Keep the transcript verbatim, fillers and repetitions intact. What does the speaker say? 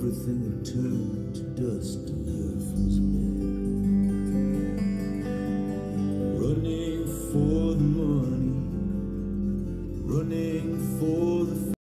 everything had turned to dust and the earth was bare. Running for the money, running for